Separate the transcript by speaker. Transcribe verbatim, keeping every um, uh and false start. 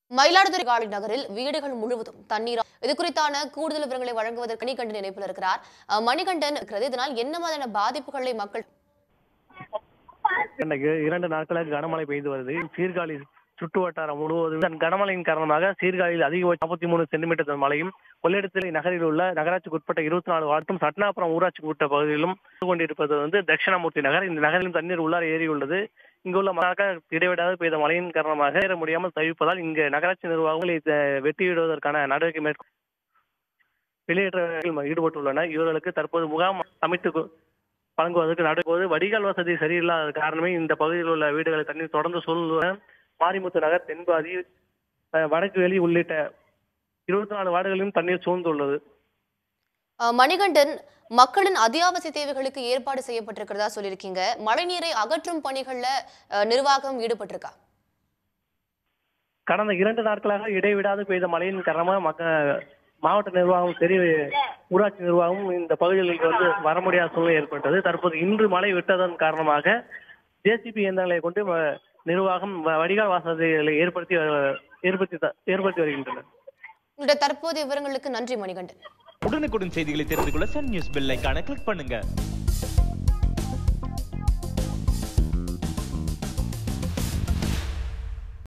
Speaker 1: மயிலாடுதுறை காளி நகரில் வீடுகள் முழுவதும் தண்ணீர். இது குறித்தான கூடுதல் விவரங்களை வழங்குவதற்கு மணிகண்டன் இணைப்பில் இருக்கிறார். மணிகண்டன், இதனால் என்ன மாதிரியான பாதிப்புகளை மக்கள்?
Speaker 2: இரண்டு நாட்களாக கனமழை பெய்து வருது. சீர்காழி சுற்று வட்டாரம் முழுவதும் கனமழையின் காரணமாக சீர்காழியில் அதிகபட்ச நாற்பத்தி மூணு சென்டிமீட்டர் மழையும், கொள்ளிடத்திலே நகரில் உள்ள நகராட்சிக்கு உட்பட்ட இருபத்தி நாலு வார்டும் சட்னாபுரம் ஊராட்சிக்கு உட்பட்ட பகுதியிலும் கொண்டிருப்பது வந்து தட்சிணாமூர்த்தி நகர். இந்த நகரிலும் தண்ணீர் உள்ளார ஏறியுள்ளது. இங்குள்ள மக்கள் இடைவிடாது பெய்த மழையின் காரணமாக ஏற முடியாமல் தவிப்பதால் இங்கு நகராட்சி நிர்வாகங்களை வெட்டிவிடுவதற்கான நடவடிக்கை மேற்கொண்டு வெளியேற்றத்தில் ஈடுபட்டுள்ளனர். இவர்களுக்கு தற்போது முகாம் அமைத்து வழங்குவதற்கு நடப்போது வடிகால் வசதி சரியில்லாத காரணமே இந்த பகுதியில் உள்ள வீடுகளை தண்ணீர் தொடர்ந்து சூழ்ந்துள்ள மாரிமுத்து நகர், தென்பாதி, வடக்கு வெளி உள்ளிட்ட இருபத்தி நாலு வார்டுகளிலும் தண்ணீர் சூழ்ந்துள்ளது.
Speaker 1: மணிகண்டன், மக்களின் அத்தியாவசிய தேவைகளுக்கு ஏற்பாடு செய்யப்பட்டிருக்கிறதா சொல்லியிருக்கீங்க. மழைநீரை அகற்றும் பணிகள்ல நிர்வாகம் ஈடுபட்டிருக்கா?
Speaker 2: கடந்த இரண்டு நாட்களாக இடைவிடாது பெய்த மழையின் காரணமாக மக்கள் மாவட்ட நிர்வாகம் சரி, ஊராட்சி நிர்வாகம் இந்த பகுதிகளுக்கு வந்து வர முடியாத சூழ்நிலை ஏற்பட்டது. தற்போது இன்று மழை விட்டதன் காரணமாக ஜேசிபி இயந்திரங்களை கொண்டு நிர்வாகம் வடிகால் வசதிகளை ஏற்படுத்தி ஏற்படுத்தி ஏற்படுத்தி வருகின்றனர்.
Speaker 1: உங்களுடைய தற்போதைய விவரங்களுக்கு நன்றி மணிகண்டன்.
Speaker 3: உடனுக்குடன் செய்திகளை தெரிந்து கொள்ள சன் நியூஸ் பெல் ஐகானை கிளிக் பண்ணுங்க.